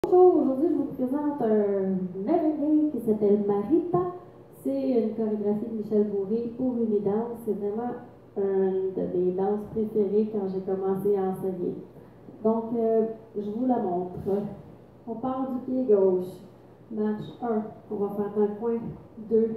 Bonjour, aujourd'hui je vous présente un merengue qui s'appelle Marita. C'est une chorégraphie de Michel Bourré pour Unidanse. C'est vraiment une de mes danses préférées quand j'ai commencé à enseigner. Donc, je vous la montre. On part du pied gauche. Marche 1. On va faire dans le coin 2,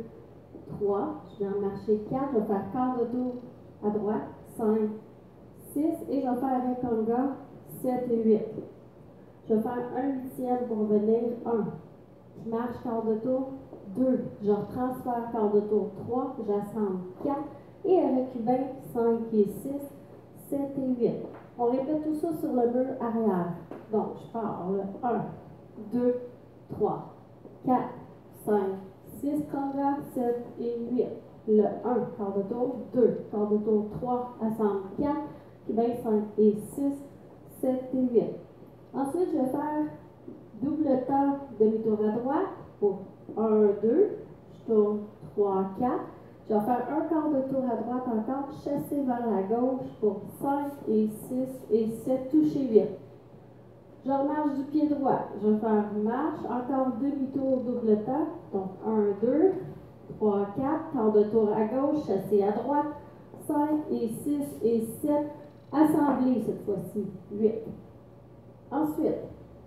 3. Je vais en marcher 4. Je vais faire quart de tour à droite. 5, 6. Et je vais faire un conga 7 et 8. Je vais faire un huitième pour venir 1. Je marche quart de tour 2. Je transfère quart de tour 3. J'assemble 4. Et avec cubain 5 et 6, 7 et 8. On répète tout ça sur le mur arrière. Donc, je pars le 1, 2, 3, 4, 5, 6, conga, 7 et 8. Le 1, quart de tour, 2, quart de tour, 3, assemble 4, cubain 5 et 6, 7 et 8. Ensuite, je vais faire double temps demi-tour à droite pour 1, 2, je tourne 3, 4. Je vais faire un quart de tour à droite encore, chasser vers la gauche pour 5 et 6 et 7, toucher 8. Je remarche du pied droit. Je vais faire marche, encore demi-tour double temps. Donc 1, 2, 3, 4, quart de tour à gauche, chasser à droite, 5 et 6 et 7, assembler cette fois-ci, 8. Ensuite,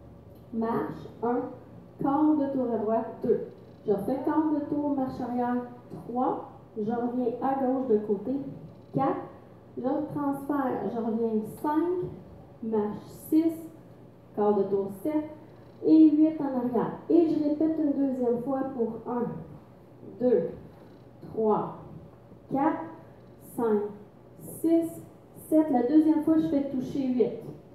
marche 1, quart de tour à droite, 2. Je fais quart de tour, marche arrière, 3. Je reviens à gauche de côté, 4. Je transfère, je reviens 5, marche 6, quart de tour 7 et 8 en arrière. Et je répète une deuxième fois pour 1, 2, 3, 4, 5, 6, 7. La deuxième fois, je fais toucher 8.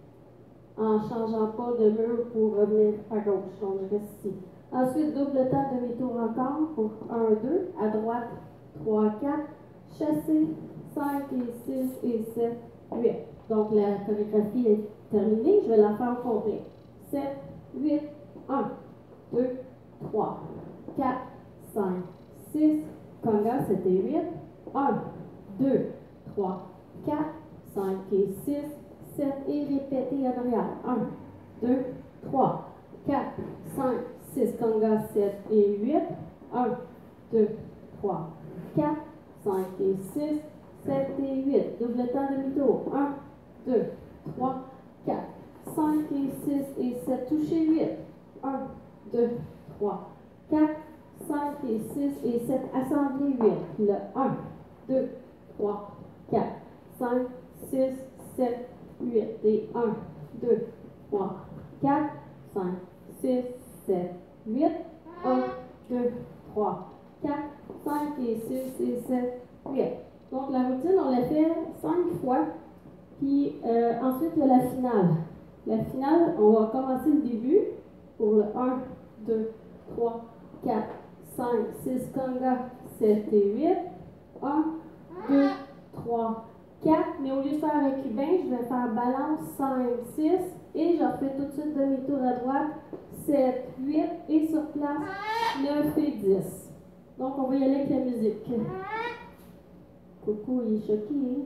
En ne changeant pas de mur pour revenir à gauche. Donc, je reste ici. Ensuite, double temps, demi-tour encore pour 1, 2, à droite, 3, 4, chasser, 5 et 6 et 7, 8. Donc, la chorégraphie est terminée. Je vais la faire au complet. 7, 8, 1, 2, 3, 4, 5, 6, conga, 7 et 8, 1, 2, 3, 4, 5 et 6, 7 et répétez en arrière. 1, 2, 3, 4, 5, 6, conga, 7 et 8. 1, 2, 3, 4, 5 et 6, 7 et 8. Double temps demi-tour. 1, 2, 3, 4, 5 et 6 et 7. Touchez 8. 1, 2, 3, 4, 5 et 6 et 7. Assemblez 8. Le 1, 2, 3, 4, 5, 6, 7, 8 et 1, 2, 3, 4, 5, 6, 7, 8, 1, 2, 3, 4, 5 et 6 et 7, 8. Donc la routine, on l'a fait 5 fois, puis ensuite il y a la finale. La finale, on va commencer le début pour le 1, 2, 3, 4, 5, 6, conga, 7 et 8, 1, 2, 3, 4, mais au lieu de faire un cubain, je vais faire balance 5, 6 et je refais tout de suite demi-tour à droite, 7, 8 et sur place 9 et 10. Donc on va y aller avec la musique. Coucou, il est choqué.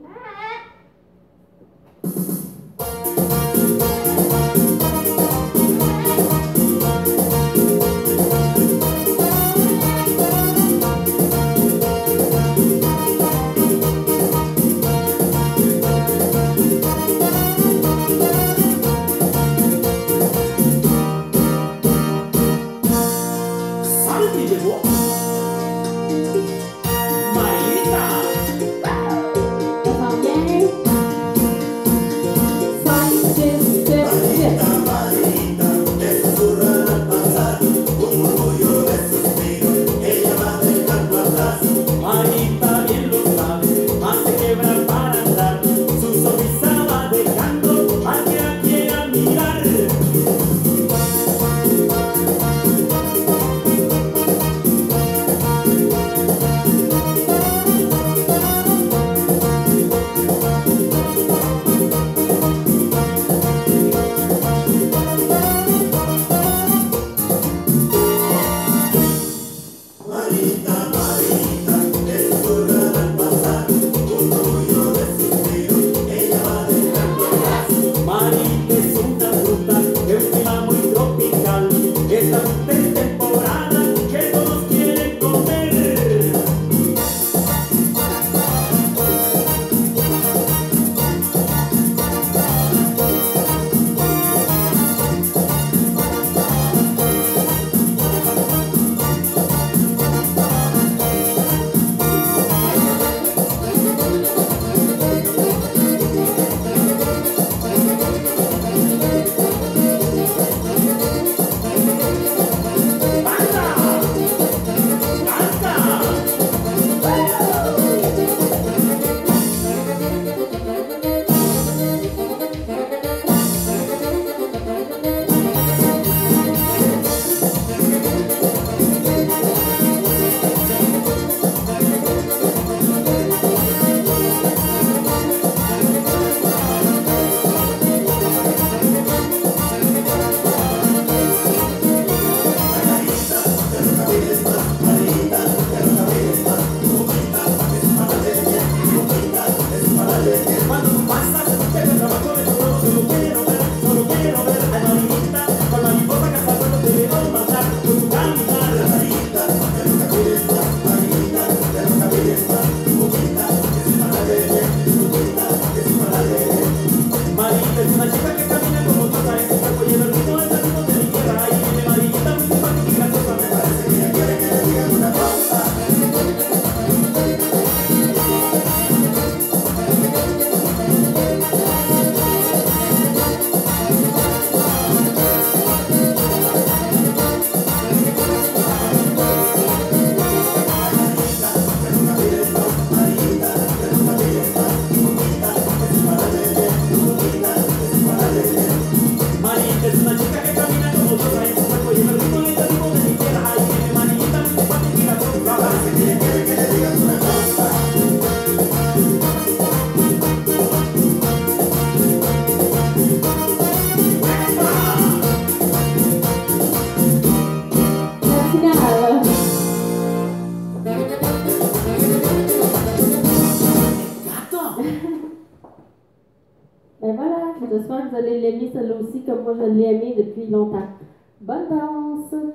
Ben voilà, j'espère que vous allez l'aimer celle-là aussi comme moi je l'ai aimé depuis longtemps. Bonne danse!